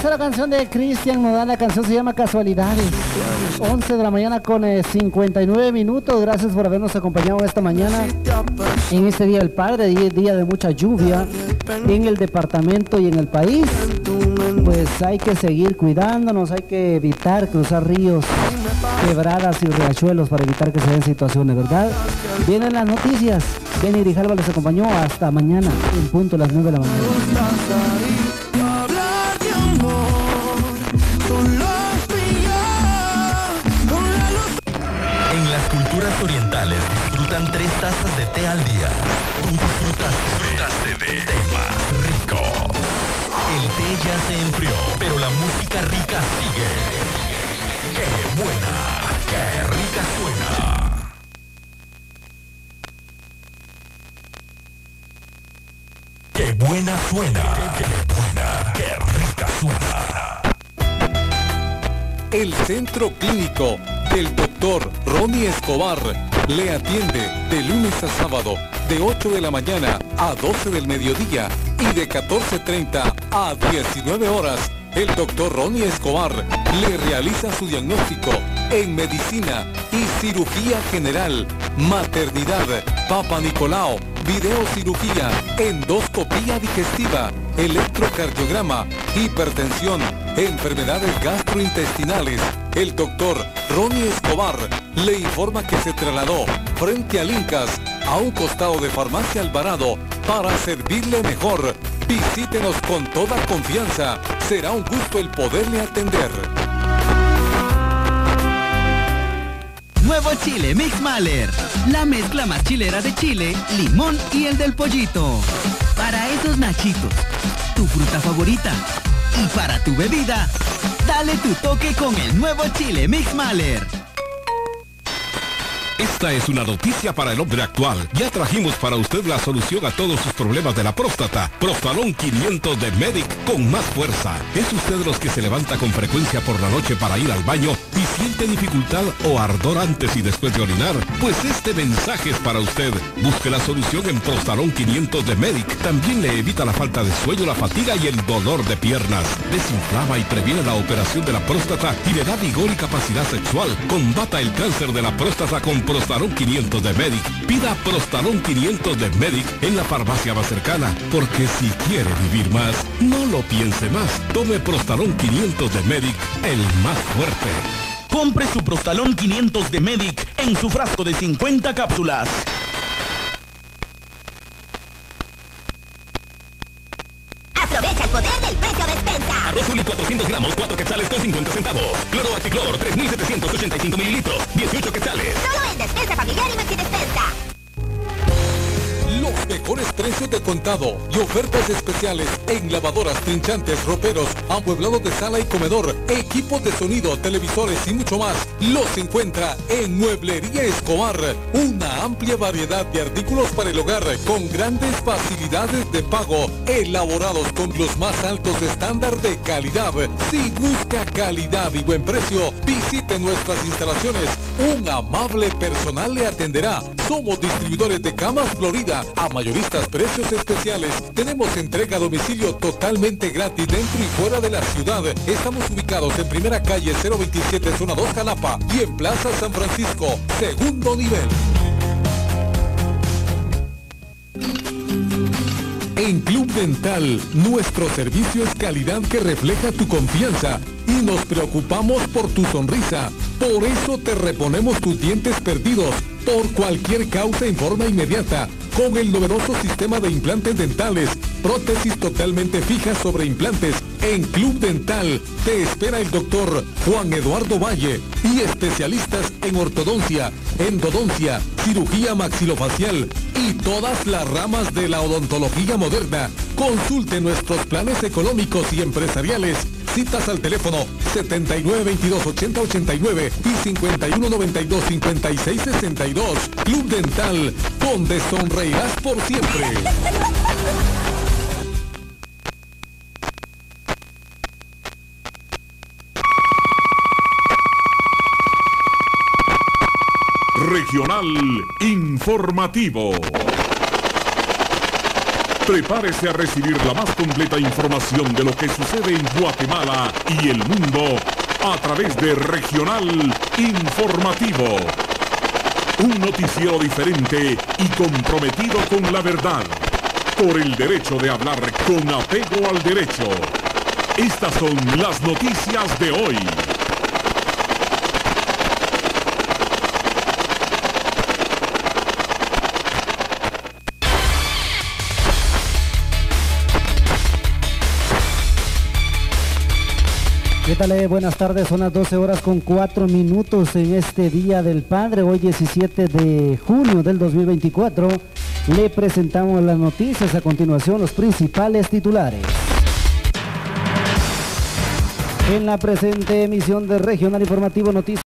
la canción de Cristian Nodal, la canción se llama Casualidades. 11 de la mañana con 59 minutos. Gracias por habernos acompañado esta mañana en este Día del Padre, día de mucha lluvia en el departamento y en el país. Pues hay que seguir cuidándonos, hay que evitar cruzar ríos, quebradas y riachuelos para evitar que se den situaciones, ¿verdad? Vienen las noticias. Jenny Grijalva les acompañó hasta mañana en punto a las 9 de la mañana. En las culturas orientales disfrutan 3 tazas de té al día. Tú disfrutaste de té más rico. El té ya se enfrió, pero la música rica sigue. ¡Qué buena! ¡Qué rica suena! ¡Qué buena suena! ¡Qué buena! ¡Qué rica suena! El Centro Clínico del Dr. Ronnie Escobar le atiende de lunes a sábado de 8 de la mañana a 12 del mediodía y de 14:30 a 19 horas. El Dr. Ronnie Escobar le realiza su diagnóstico en medicina y cirugía general, maternidad, Papa Nicolau, videocirugía, endoscopía digestiva, electrocardiograma, hipertensión, enfermedades gastrointestinales. El doctor Ronnie Escobar le informa que se trasladó frente al Incas a un costado de Farmacia Alvarado para servirle mejor. Visítenos con toda confianza. Será un gusto el poderle atender. Nuevo chile Mix Mahler, la mezcla más chilera de chile, limón y el del pollito. Para esos nachitos, tu fruta favorita. Y para tu bebida, dale tu toque con el nuevo chile Mix Mahler. Esta es una noticia para el hombre actual. Ya trajimos para usted la solución a todos sus problemas de la próstata. Prostalón 500 de Medic con más fuerza. ¿Es usted de los que se levanta con frecuencia por la noche para ir al baño y siente dificultad o ardor antes y después de orinar? Pues este mensaje es para usted. Busque la solución en Prostalón 500 de Medic. También le evita la falta de sueño, la fatiga y el dolor de piernas. Desinflama y previene la operación de la próstata y le da vigor y capacidad sexual. Combata el cáncer de la próstata con Prostalón 500 de Medic. Pida Prostalón 500 de Medic en la farmacia más cercana, porque si quiere vivir más, no lo piense más. Tome Prostalón 500 de Medic, el más fuerte. Compre su Prostalón 500 de Medic en su frasco de 50 cápsulas. Aprovecha el poder del precio despensa. Arroz Uli 400 gramos, 4 quetzales con 50 centavos. Cloro Acticlor, 3.785 mililitros, 18 quetzales. Solo en Despensa Familiar y Maxi Despensa. Los mejores precios de contado y ofertas especiales en lavadoras, trinchantes, roperos, amueblados de sala y comedor, equipos de sonido, televisores y mucho más. Los encuentra en Mueblería Escobar. Una amplia variedad de artículos para el hogar con grandes facilidades de pago, elaborados con los más altos estándares de calidad. Si busca calidad y buen precio, visite nuestras instalaciones. Un amable personal le atenderá. Somos distribuidores de Camas Florida, a mayoristas precios especiales. Tenemos entrega a domicilio totalmente gratis dentro y fuera de la ciudad. Estamos ubicados en Primera Calle 027, Zona 2, Jalapa, y en Plaza San Francisco, segundo nivel. En Club Dental, nuestro servicio es calidad que refleja tu confianza y nos preocupamos por tu sonrisa. Por eso te reponemos tus dientes perdidos por cualquier causa en forma inmediata, con el novedoso sistema de implantes dentales, prótesis totalmente fijas sobre implantes. En Club Dental te espera el doctor Juan Eduardo Valle y especialistas en ortodoncia, endodoncia, cirugía maxilofacial y todas las ramas de la odontología moderna. Consulte nuestros planes económicos y empresariales. Citas al teléfono 7922-8089 y 5192-5662. Club Dental, donde sonreirás por siempre. Regional Informativo. Prepárese a recibir la más completa información de lo que sucede en Guatemala y el mundo a través de Regional Informativo. Un noticiero diferente y comprometido con la verdad, por el derecho de hablar con apego al derecho. Estas son las noticias de hoy. ¿Qué tal? Buenas tardes, son las 12 horas con 4 minutos en este Día del Padre, hoy 17 de junio del 2024. Le presentamos las noticias, a continuación los principales titulares. En la presente emisión de Regional Informativo Noticias.